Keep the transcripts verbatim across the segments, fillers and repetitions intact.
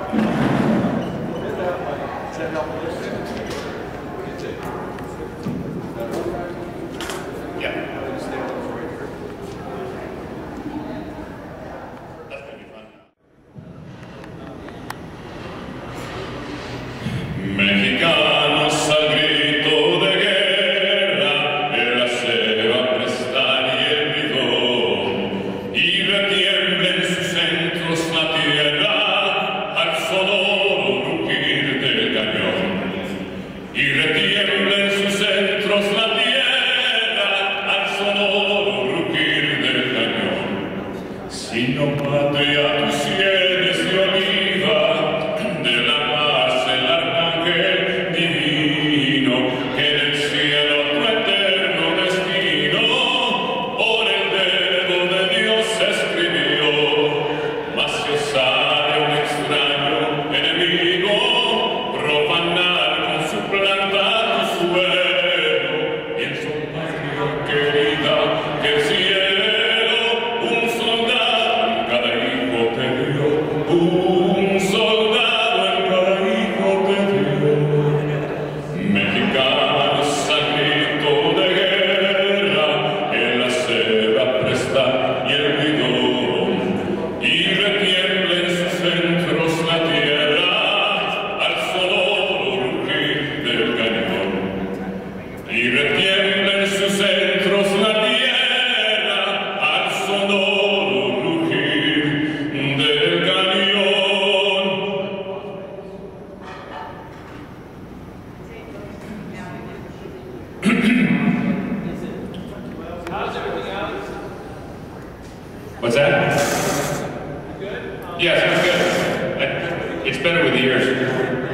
Mexicanos al grito de guerra, en la seva prestar y el bridón, y retiembla en sus centros la tierra al sonoro rugir del cañón. Y retiembla en sus centros la tierra al sonoro rugir del cañón. Sino patria tus sienes de oliva, de la paz el arcángel divino, que en el cielo tu eterno destino por el dedo de Dios escribió. Mas si osare un extraño enemigo profanar con su planta tu suelo, pienso, patria querida, que el cielo un soldado en cada hijo te dio, un soldado en cada hijo te dio. Mexicanos al grito de guerra, en la seda presta y el bridón, y retiembla en sus centros la tierra al sonoro rugir del cañón. Y retiembla en sus centros la tierra al sonoro rugir del cañón. What's that? Yes, it's good. I, it's better with the ears.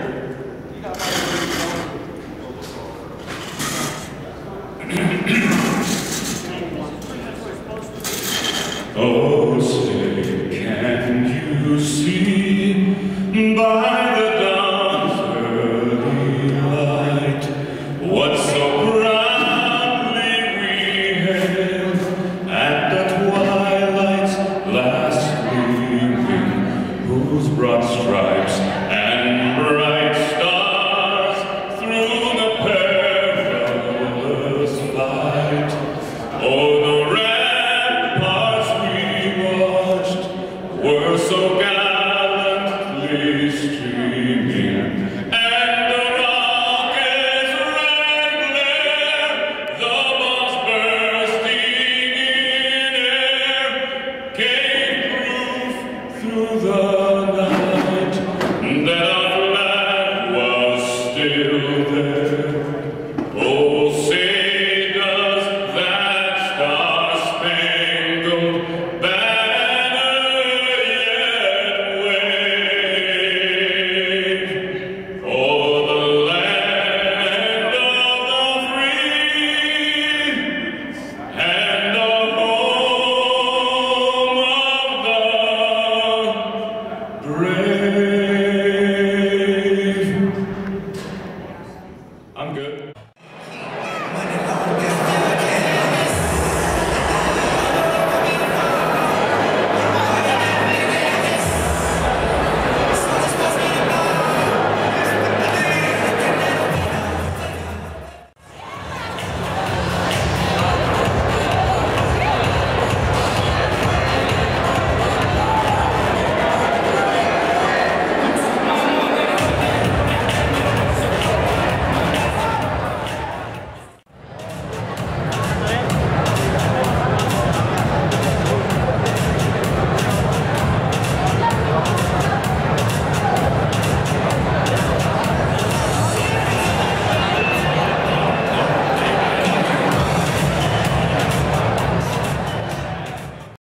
Oh, say, can you see by the dawn's early light what so proudly we hailed at the twilight's last gleaming, whose broad stripes and bright stars through the perilous fight? Oh, the ramparts we watched were so gallantly streaming.